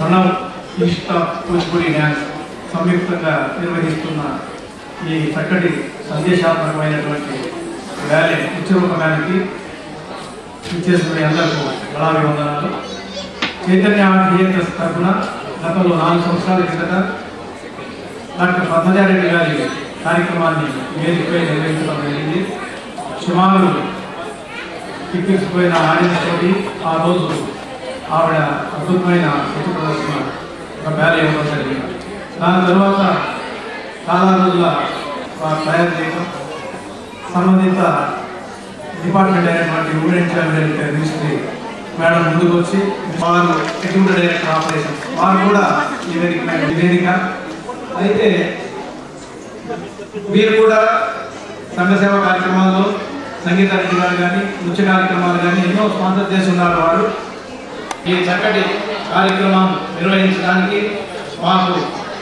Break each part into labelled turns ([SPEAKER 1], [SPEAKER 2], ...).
[SPEAKER 1] Pranav east Kuchipudi dance సంయుక్తంగా నిర్వహిస్తున్న ఈ చక్కటి సందేశాత్మకమైనటువంటి ర్యాలీ ఉత్సవకానికి ఇచ్చేసిన అందరికీ బలాభివందనాలు. చైతన్య థియేటర్స్ తరఫున గతంలో 4 సంవత్సరాల కిందట డాక్టర్ పద్మజారెడ్డి గారి కార్యక్రమాన్ని వేదికపై నిర్వహించడం జరిగింది. సుమారు టిక్కిపోయిన ఆడియన్స్ తోటి ఆ రోజు ఆవిడ అద్భుతమైన నృత్య ప్రదర్శన ఒక ర్యాలీ ఇవ్వడం జరిగింది. దాని తర్వాత చాలా రోజుల తయారు చేయడం సంబంధిత డిపార్ట్మెంట్ అయినటువంటి వుడ్ అండ్ మినిస్ట్రీ మేడం ముందుకు వచ్చి వారు ఎగ్జిక్యూటివ్ డైరెక్టర్ ఆపరేషన్స్ వారు కూడా ఈ వేదిక అయితే వీరు కూడా సంఘ సేవా కార్యక్రమాల్లో సంగీత రెడ్డి గారు కానీ నృత్య కార్యక్రమాలు కానీ ఎన్నో స్పాన్సర్ చేసి ఉన్నారు. వారు ఈ చక్కటి కార్యక్రమం నిర్వహించడానికి మాకు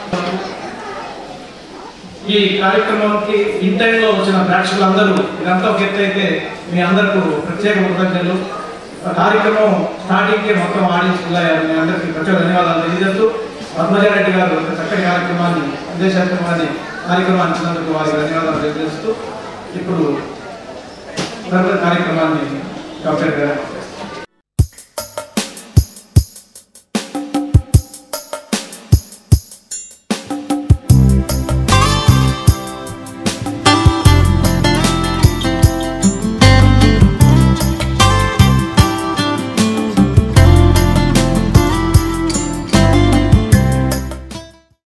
[SPEAKER 1] ఈ కార్యక్రమానికి ఇన్ టైంలో వచ్చిన ప్రేక్షకులందరూ ఇదంతా ఒక ఎత్తు అయితే మీ అందరికీ ప్రత్యేక కృతజ్ఞతలు. కార్యక్రమం స్టార్టింగ్కే మొత్తం ఆడియన్స్ వెళ్ళారు. మీ అందరికీ ప్రత్యేక ధన్యవాదాలు తెలియజేస్తూ పద్మజారెడ్డి గారు చక్కటి కార్యక్రమాన్ని కార్యక్రమాన్ని ఇచ్చినందుకు వారికి ధన్యవాదాలు తెలియజేస్తూ ఇప్పుడు కార్యక్రమాన్ని కంప్లీట్